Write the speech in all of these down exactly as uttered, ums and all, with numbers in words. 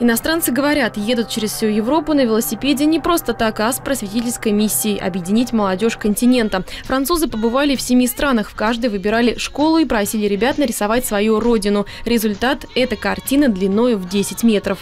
Иностранцы говорят, едут через всю Европу на велосипеде не просто так, а с просветительской миссией – объединить молодежь континента. Французы побывали в семи странах, в каждой выбирали школу и просили ребят нарисовать свою родину. Результат – это картина длиной в десять метров.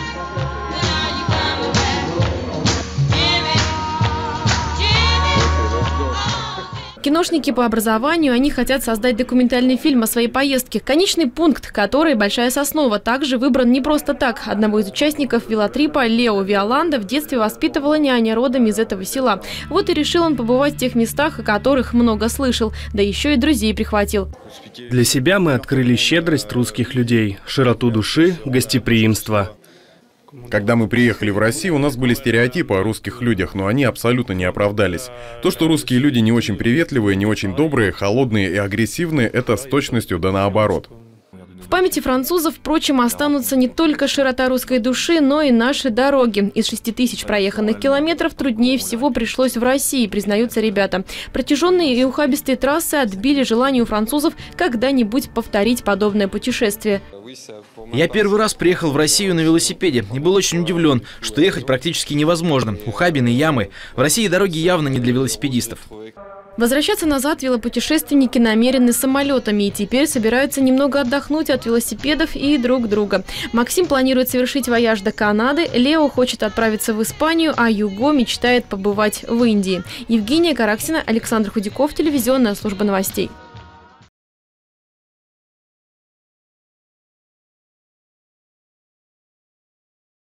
Киношники по образованию, они хотят создать документальный фильм о своей поездке. Конечный пункт, который Большая Соснова, также выбран не просто так. Одного из участников велотрипа, Лео Виоланда, в детстве воспитывала няня родом из этого села. Вот и решил он побывать в тех местах, о которых много слышал, да еще и друзей прихватил. Для себя мы открыли щедрость русских людей, широту души, гостеприимство. Когда мы приехали в Россию, у нас были стереотипы о русских людях, но они абсолютно не оправдались. То, что русские люди не очень приветливые, не очень добрые, холодные и агрессивные, это с точностью да наоборот. В памяти французов, впрочем, останутся не только широта русской души, но и наши дороги. Из шести тысяч проеханных километров труднее всего пришлось в России, признаются ребята. Протяженные и ухабистые трассы отбили желание у французов когда-нибудь повторить подобное путешествие. Я первый раз приехал в Россию на велосипеде и был очень удивлен, что ехать практически невозможно. Ухабины, ямы. В России дороги явно не для велосипедистов. Возвращаться назад велопутешественники намерены самолетами и теперь собираются немного отдохнуть от велосипедов и друг друга. Максим планирует совершить вояж до Канады, Лео хочет отправиться в Испанию, а Юго мечтает побывать в Индии. Евгения Караксина, Александр Худяков, телевизионная служба новостей.